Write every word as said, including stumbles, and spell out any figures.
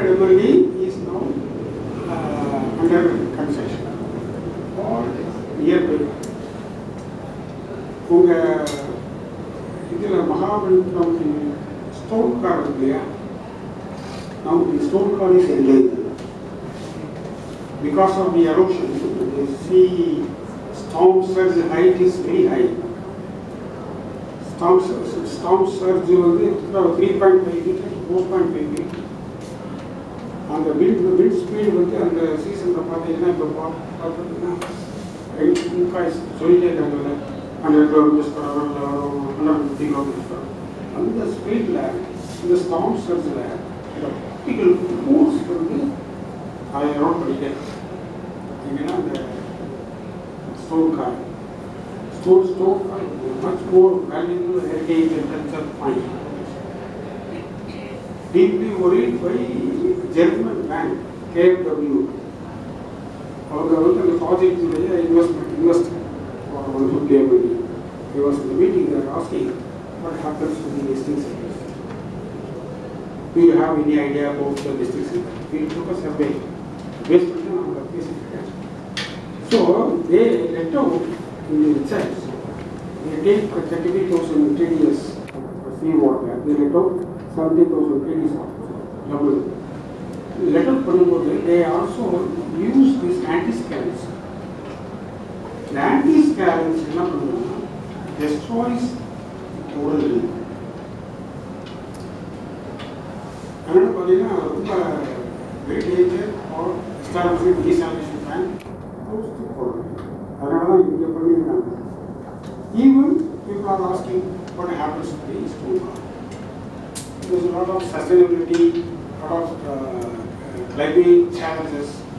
M L D is now uh, under construction or nearby. Unga idhila Mahabalipuram stone car is now the stone car is endangered because of the erosion. The sea storm surge height is very high. Storm surge, storm surge is three point five meters, four point five meters. And the wind, the wind speed and the season of the in price solid one hundred kilometers per hour, one hundred fifty kilometers per hour. And the speed lag, the storm surge lag, the optical force from the higher road again. The stone car. Stone, stone car is much more valuable heritage and cultural find. Deeply worried by German bank, K F W. The project investment invested for one hundred fifty million. He was in the meeting, they were asking what happens to the district centers. Do you have any idea about the district centers? We took a survey based on the case. So they let out in the research, they take thirty-three thousand K D S sea water, they let out seventy thousand K D S double. Let out they also use these anti-scalants. The anti-scalants destroys oral reef. Another very danger or establishing desalination plant close to coral. Even people are asking what happens to the stone car. There is a lot of sustainability, a lot of uh, climate challenges.